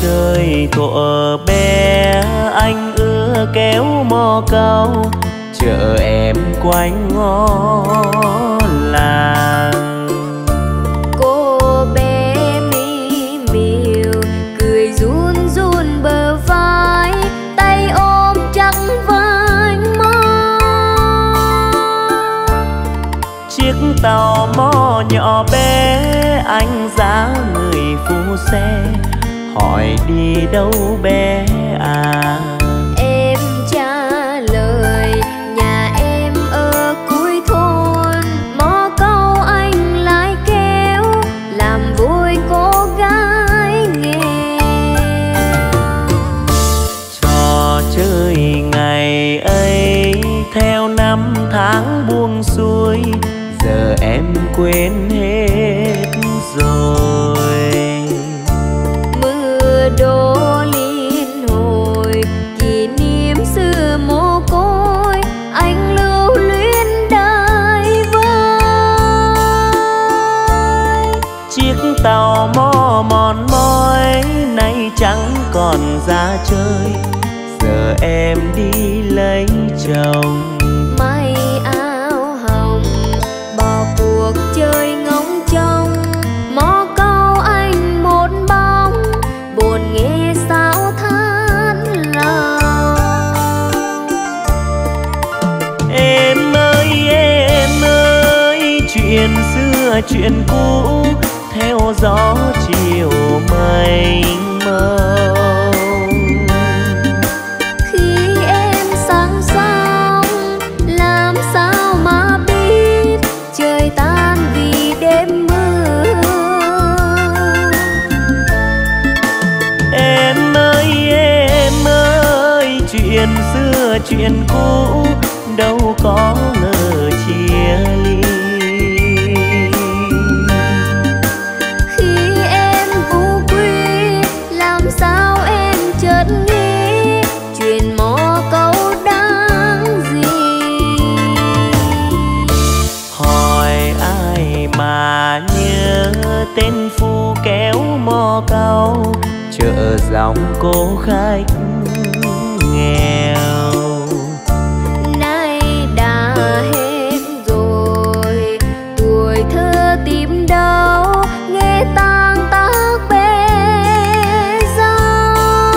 chơi thuở bé anh ưa kéo mò câu chợ em quanh ngõ làng. Cô bé mi miều cười run run bờ vai, tay ôm chắc vành mơ. Chiếc tàu mò nhỏ bé anh giá người phu xe hỏi đi đâu bé à. Em trả lời nhà em ở cuối thôn, mò câu anh lái kéo làm vui cô gái nghèo. Trò chơi ngày ấy theo năm tháng buông xuôi, giờ em quên hết rồi. Mưa đổ liên hồi kỷ niệm xưa mồ côi, anh lưu luyến đời vơi. Chiếc tàu mò mòn mỏi nay chẳng còn ra chơi, giờ em đi lấy chồng. May áo hồng bỏ cuộc chơi ngóng trông, mò câu anh một bóng buồn nghe sao than lòng. Em ơi chuyện xưa chuyện cũ theo gió chiều mênh mông. Khi em sang sông làm sao mà biết trời tan vì đêm mưa. Em ơi chuyện xưa chuyện cũ đâu có ngờ chia ly. Khi em vô quy làm sao em chợt nghĩ chuyện mò câu đáng gì. Hỏi ai mà nhớ tên phu kéo mò câu chợ dòng cô khách nghèo. Nay đã hết rồi tuổi thơ tìm đâu nghe tang tác bê dâu.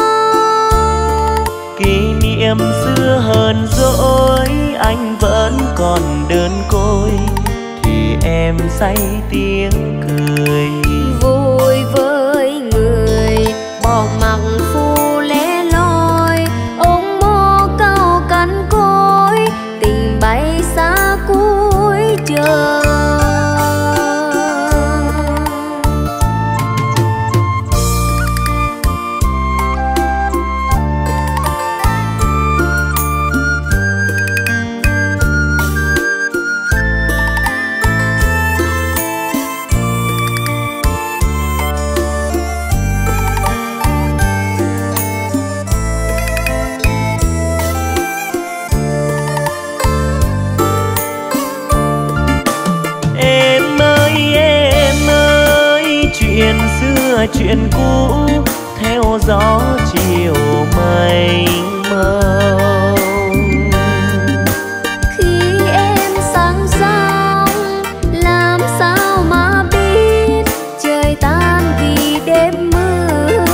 Kỷ niệm xưa hờn dỗi anh vẫn còn đơn côi, thì em say tiếng cười. Vui với người bỏ mặc phu lẻ loi, ôm mô câu cằn cối tình bay xa cuối trời. Chuyện xưa chuyện cũ theo gió chiều mênh mông. Khi em sang sông làm sao mà biết trời tan vì đêm mưa.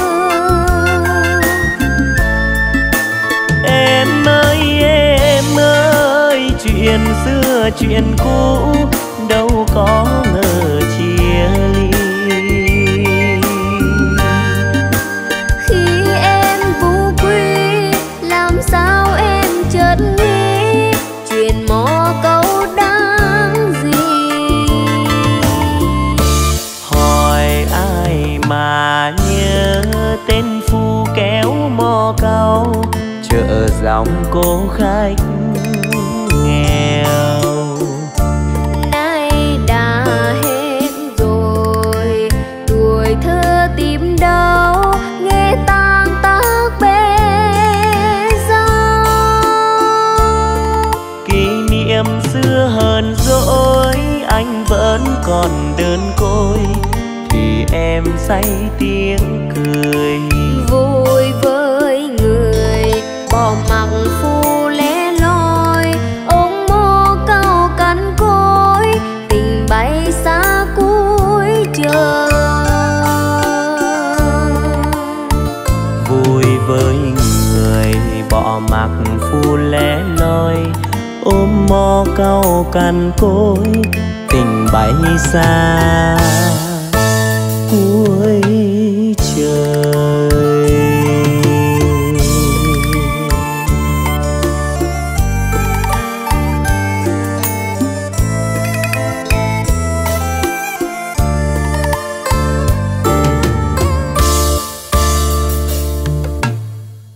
Em ơi chuyện xưa chuyện cũ đâu có ngờ chia ly. Khi em vô quy làm sao em chợt nghĩ chuyện mò câu đáng gì. Hỏi ai mà nhớ tên phu kéo mò câu chợ dòng cô khách nghèo. Nay đã hết rồi tuổi thơ tìm đâu nghe tang tác bê dâu. Kỷ niệm xưa hờn dỗi anh vẫn còn đơn côi, thì em say tiếng cười. với người bỏ mặc phu lẻ loi, ôm mò cao cằn cối tình bay xa. Cuối